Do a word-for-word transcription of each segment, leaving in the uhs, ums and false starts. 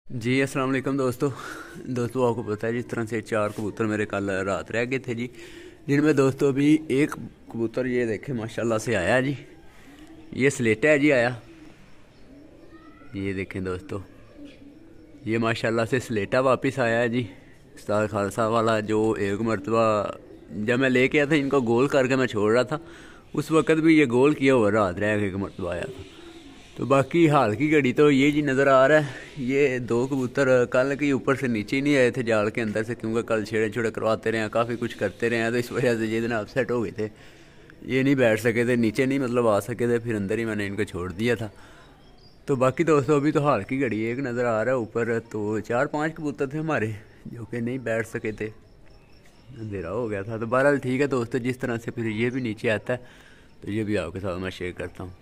जी अस्सलाम वालेकुम दोस्तों दोस्तों आपको पता है जिस तरह से चार कबूतर मेरे कल रात रह गए थे जी, जिनमें दोस्तों अभी एक कबूतर ये देखे माशाल्लाह से आया जी। ये स्लेटा है जी आया, ये देखें दोस्तों, ये माशाल्लाह से स्लेटा वापस आया है जी। उस्ताद खालसा वाला जो एक मरतबा जब मैं लेके आया था इनको गोल करके मैं छोड़ रहा था, उस वक़्त भी ये गोल किया हुआ रात रह के एक मरतबा आया था। तो बाकी हाल की घड़ी तो ये जी नज़र आ रहा है। ये दो कबूतर कल के ऊपर से नीचे ही नहीं आए थे जाल के अंदर से, क्योंकि कल छेड़े छुड़े करवाते रहे हैं, काफ़ी कुछ करते रहे हैं, तो इस वजह से ये दिन अपसेट हो गए थे, ये नहीं बैठ सके थे नीचे, नहीं मतलब आ सके थे, फिर अंदर ही मैंने इनको छोड़ दिया था। तो बाकी दोस्तों अभी तो हाल की घड़ी एक नज़र आ रहा है ऊपर, तो चार पाँच कबूतर थे हमारे जो कि नहीं बैठ सके थे, अंधेरा हो गया था। तो बहरहाल ठीक है दोस्तों, जिस तरह से फिर ये भी नीचे आता है तो ये भी आपके साथ मैं शेयर करता हूँ।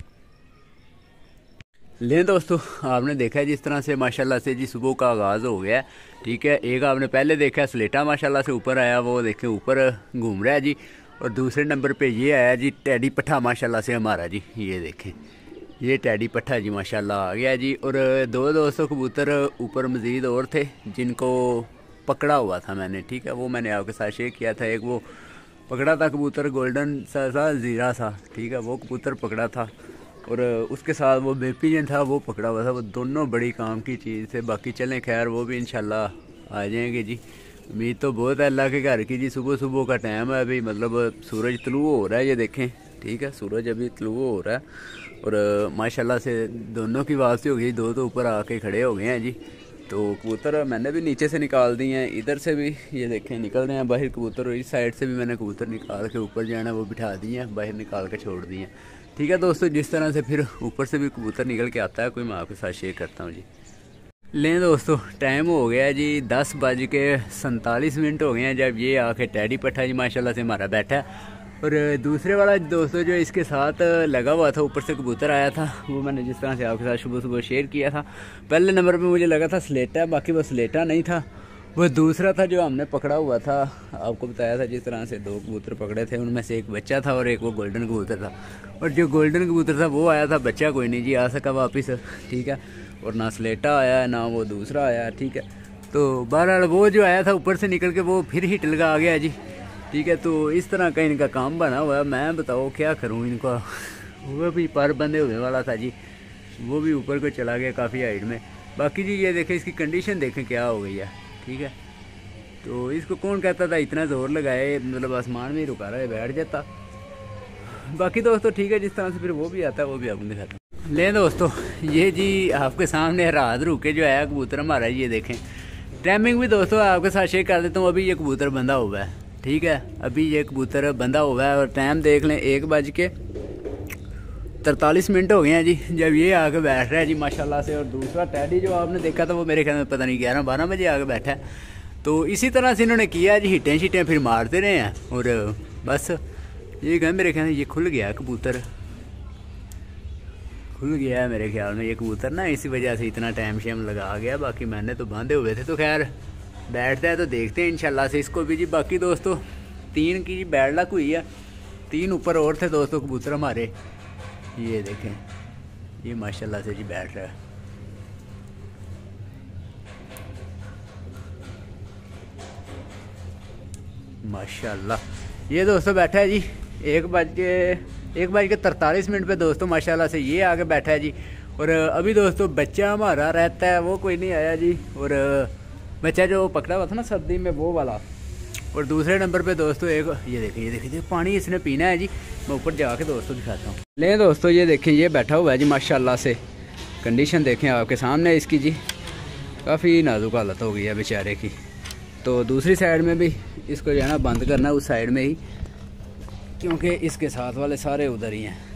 लें दोस्तों, आपने देखा है जिस तरह से माशाल्लाह से जी सुबह का आगाज़ हो गया है, ठीक है। एक आपने पहले देखा है स्लेटा माशाल्लाह से ऊपर आया, वो देखें ऊपर घूम रहा है जी। और दूसरे नंबर पे ये आया जी टैडी पट्ठा माशाल्लाह से हमारा जी, ये देखें ये टैडी पट्ठा जी माशाल्लाह आ गया जी। और दो दोस्तों कबूतर ऊपर मज़ीद और थे जिनको पकड़ा हुआ था मैंने, ठीक है, वो मैंने आपके साथ शेयर किया था। एक वो पकड़ा था कबूतर गोल्डन सा सा ज़ीरा सा, ठीक है, वो कबूतर पकड़ा था, और उसके साथ वो बेपिजन था वो पकड़ा हुआ था। वो दोनों बड़ी काम की चीज़ थे। बाकी चलें खैर, वो भी इंशाल्लाह आ जाएंगे जी। उम्मीद तो बहुत है अल्लाह के घर की जी। सुबह सुबह का टाइम है अभी, मतलब सूरज तलू हो रहा है, ये देखें, ठीक है, सूरज अभी तलू हो रहा है। और माशाल्लाह से दोनों की वापसी हो गई, दो तो ऊपर आके खड़े हो गए हैं जी। तो कबूतर मैंने भी नीचे से निकाल दिए हैं, इधर से भी ये देखें निकल रहे हैं बाहर कबूतर, और इस साइड से भी मैंने कबूतर निकाल के ऊपर जाना वो बिठा दिए हैं, बाहर निकाल के छोड़ दिए हैं, ठीक है दोस्तों। जिस तरह से फिर ऊपर से भी कबूतर निकल के आता है कोई, मैं आपके साथ शेयर करता हूँ जी। लें दोस्तों, टाइम हो गया जी दस बज के सैंतालीस मिनट हो गए हैं जब ये आके टैडी पट्ठा जी माशाल्लाह से हमारा बैठा है। और दूसरे वाला दोस्तों जो इसके साथ लगा हुआ था, ऊपर से कबूतर आया था, वो मैंने जिस तरह से आपके साथ सुबह सुबह शेयर किया था। पहले नंबर पे मुझे लगा था स्लेटा, बाकी वो स्लेटा नहीं था, वो दूसरा था जो हमने पकड़ा हुआ था। आपको बताया था जिस तरह से दो कबूतर पकड़े थे, उनमें से एक बच्चा था और एक वो गोल्डन कबूतर था। और जो गोल्डन कबूतर था वो आया था, बच्चा कोई नहीं जी आ सका वापस, ठीक है। और ना स्लेटा आया ना वो दूसरा आया, ठीक है। तो बहरहाल वो जो आया था ऊपर से निकल के वो फिर हिट लगा आ गया जी, ठीक है। तो इस तरह का इनका काम बना हुआ है, मैं बताओ क्या करूँ इनका। वो भी पर बंदे हुए वाला था जी, वो भी ऊपर को चला गया काफ़ी हाइट में। बाकी जी ये देखें इसकी कंडीशन देखें क्या हो गई है, ठीक है। तो इसको कौन कहता था इतना ज़ोर लगाए, मतलब आसमान में ही रुका रहा है बैठ जाता। बाकी दोस्तों ठीक है, जिस तरह से फिर वो भी आता है वो भी आपको दिखाता हूँ। लें दोस्तों, ये जी आपके सामने रात रुके जो है कबूतर हमारा, ये देखें टाइमिंग भी दोस्तों आपके साथ शेयर कर देता हूँ। अभी ये कबूतर बंधा हुआ है, ठीक है, अभी ये कबूतर बंधा हुआ है और टाइम देख लें एक बज के तरतालीस मिनट हो गए हैं जी जब ये आके बैठ रहा है जी माशाल्लाह से। और दूसरा टैडी जो आपने देखा था वो मेरे ख्याल में पता नहीं ग्यारह बारह बजे आके बैठा है। तो इसी तरह से इन्होंने किया जी, हिटें शिटें फिर मारते रहे हैं और बस ये कहें मेरे ख्याल में ये खुल गया कबूतर, खुल गया है मेरे ख्याल में ये कबूतर ना, इसी वजह से इतना टाइम शेम लगा गया। बाकी मैंने तो बांधे हुए थे, तो खैर बैठता है तो देखते हैं इंशाल्लाह से इसको भी जी। बाकी दोस्तों तीन की बैड लक हुई है, तीन ऊपर और थे दोस्तों कबूतर हमारे, ये देखें ये माशाल्लाह से जी बैठ रहा है। माशाल्लाह ये दोस्तों बैठा है जी एक बज के एक बज के तरतालीस मिनट पे दोस्तों माशाल्लाह से ये आके बैठा है जी। और अभी दोस्तों बच्चा हमारा रहता है वो कोई नहीं आया जी, और बच्चा जो पकड़ा हुआ था ना सर्दी में वो वाला। और दूसरे नंबर पे दोस्तों एक ये देखिए ये देखिए पानी इसने पीना है जी, मैं ऊपर जाके दोस्तों दिखाता हूँ। ले दोस्तों ये देखिए ये बैठा हुआ है जी माशाल्लाह से, कंडीशन देखें आपके सामने इसकी जी, काफ़ी नाजुक हालत हो गई है बेचारे की। तो दूसरी साइड में भी इसको जो है ना बंद करना उस साइड में ही, क्योंकि इसके साथ वाले सारे उधर ही हैं।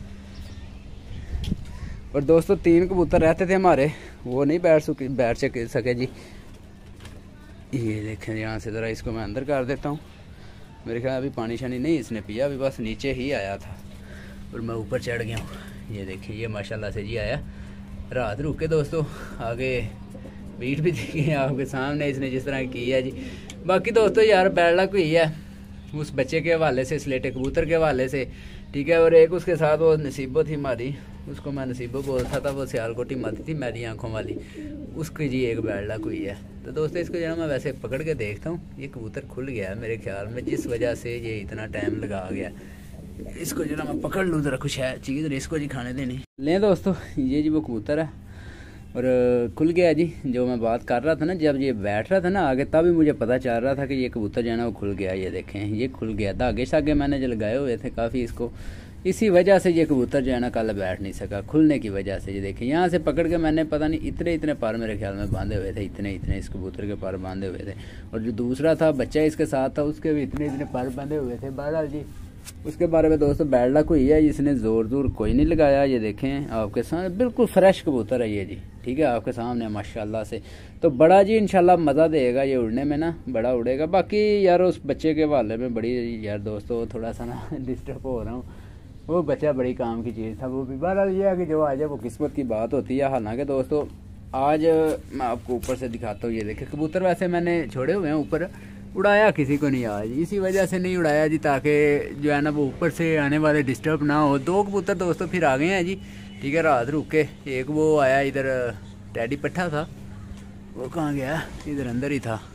और दोस्तों तीन कबूतर रहते थे हमारे, वो नहीं बैठ सके बैठ सके सके जी। ये देखें यहाँ से ज़रा इसको मैं अंदर कर देता हूँ। मेरे ख्याल अभी पानी शानी नहीं इसने पिया, अभी बस नीचे ही आया था और मैं ऊपर चढ़ गया हूँ। ये देखिए ये माशाल्लाह से जी आया, रात रुके दोस्तों, आगे बीट भी देखी है आपके सामने इसने जिस तरह की है जी। बाकी दोस्तों यार बैड लक हुई है उस बच्चे के हवाले से, स्लेटे कबूतर के हवाले से, ठीक है। और एक उसके साथ वो नसीबत थी हमारी, उसको मैं नसीबो बोलता था, वो सियालकोटी मत थी मेरी आंखों वाली, उसकी जी एक बैड लक हुई है। तो दोस्तों इसको जो है मैं वैसे पकड़ के देखता हूँ, ये कबूतर खुल गया है मेरे ख्याल में, जिस वजह से ये इतना टाइम लगा गया। इसको जो मैं पकड़ लूँ ज़रा, कुछ है चीज़ इसको जी खाने देनी। लें दोस्तों, ये जी वो कबूतर है और खुल गया जी। जो मैं बात कर रहा था ना, जब ये बैठ रहा था ना आगे, तभी मुझे पता चल रहा था कि ये कबूतर जो है ना वो खुल गया। ये देखें, ये खुल गया। धागे शागे मैंने जो लगाए हुए थे काफ़ी इसको, इसी वजह से ये कबूतर जो है ना कल बैठ नहीं सका, खुलने की वजह से। ये देखें, यहाँ से पकड़ के मैंने पता नहीं इतने इतने पर मेरे ख्याल में बांधे हुए थे, इतने इतने इस कबूतर के पर बांधे हुए थे। और जो दूसरा था बच्चा इसके साथ था, उसके भी इतने इतने पर बांधे हुए थे। बहरहाल जी उसके बारे में दोस्तों बैड लक हुई है, इसने ज़ोर ज़ोर कोई नहीं लगाया। ये देखें आपके सामने बिल्कुल फ्रेश कबूतर है ये जी, ठीक है, आपके सामने माशाल्लाह से। तो बड़ा जी इंशाल्लाह मज़ा देगा ये उड़ने में ना, बड़ा उड़ेगा। बाकी यार उस बच्चे के हवाले में बड़ी यार दोस्तों थोड़ा सा ना डिस्टर्ब हो रहा हूँ, वो बच्चा बड़ी काम की चीज़ था वो भी। बहरहाल ये है कि जो आ जाए वो किस्मत की बात होती है। हालांकि दोस्तों आज मैं आपको ऊपर से दिखाता हूँ, ये देखें कबूतर वैसे मैंने छोड़े हुए हैं ऊपर, उड़ाया किसी को नहीं आज, इसी वजह से नहीं उड़ाया जी, ताकि जो है ना वो ऊपर से आने वाले डिस्टर्ब ना हो। दो कबूतर दोस्तों फिर आ गए हैं जी, ठीक है, रात रुक के। एक वो आया इधर, टैडी पट्ठा था, वो कहाँ गया, इधर अंदर ही था।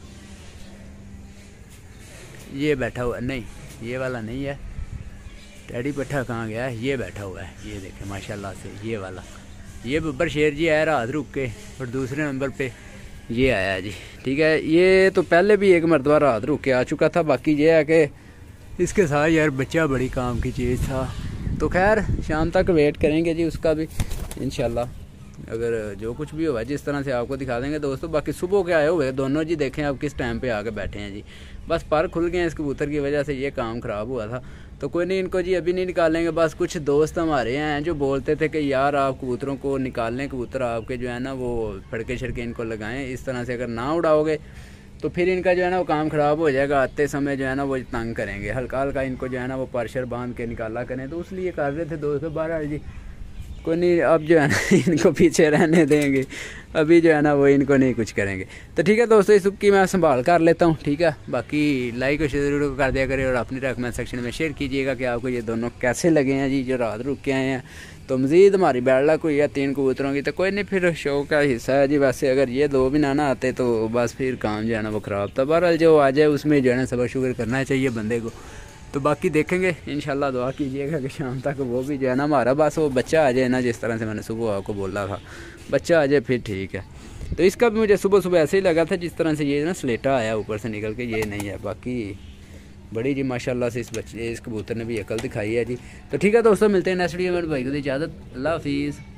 ये बैठा हुआ, नहीं ये वाला नहीं है, टैडी पट्ठा कहाँ गया है, ये बैठा हुआ है। ये देखें माशाल्लाह से, ये वाला, ये बब्बर शेर जी आया रात रुक के। और दूसरे नंबर पे ये आया जी, ठीक है। ये तो पहले भी एक मरतबा रात रुक के आ चुका था। बाकी ये है कि इसके साथ यार बच्चा बड़ी काम की चीज़ था। तो खैर शाम तक वेट करेंगे जी उसका भी इंशाल्लाह, अगर जो कुछ भी होगा जिस तरह से आपको दिखा देंगे दोस्तों। बाकी सुबह के आए हुए दोनों जी, देखें आप किस टाइम पे आके बैठे हैं जी। बस पर खुल गए हैं इस कबूतर की वजह से, ये काम ख़राब हुआ था। तो कोई नहीं, इनको जी अभी नहीं निकालेंगे। बस कुछ दोस्त हमारे हैं जो बोलते थे कि यार आप कबूतरों को निकाल लें, कबूतर आपके जो है ना वो फड़के शड़के इनको लगाएं। इस तरह से अगर ना उड़ाओगे तो फिर इनका जो है ना वो काम ख़राब हो जाएगा। आते समय जो है ना वो तंग करेंगे, हल्का हल्का इनको जो है ना वो परशर बांध के निकाला करें। तो इसलिए कर रहे थे दोस्तों। बारह जी कोई नहीं, अब जो है ना इनको पीछे रहने देंगे, अभी जो है ना वो इनको नहीं कुछ करेंगे। तो ठीक है दोस्तों, इस की मैं संभाल कर लेता हूँ, ठीक है। बाकी लाइक और शेयर जरूर कर दिया करें और अपनी कमेंट सेक्शन में शेयर कीजिएगा कि आपको ये दोनों कैसे लगे हैं जी, जो रात रुक के आए हैं। तो मज़ीद हमारी बैड लक हुई है तीन कबूतरों की, तो कोई नहीं, फिर शो का हिस्सा है जी। वैसे अगर ये दो भी ना ना आते तो बस फिर काम जो है ना वो ख़राब था। बहरहाल जो आ जाए उसमें जो है ना सब्र शुक्र करना चाहिए बंदे को। तो बाकी देखेंगे इंशाल्लाह, दुआ कीजिएगा कि शाम तक वो भी जो है ना हमारा बस वो बच्चा आ जाए ना, जिस तरह से मैंने सुबह आपको बोला था, बच्चा आ जाए फिर ठीक है। तो इसका भी मुझे सुबह सुबह ऐसे ही लगा था जिस तरह से ये ना स्लेटा आया ऊपर से निकल के, ये नहीं है। बाकी बड़ी जी माशाल्लाह से इस बच्चे इस कबूतर ने भी अकल दिखाई है जी। तो ठीक है दोस्तों, मिलते हैं नेक्स्ट वीडियो में, भाई को दी इजाज़त, अल्लाह हाफिज़।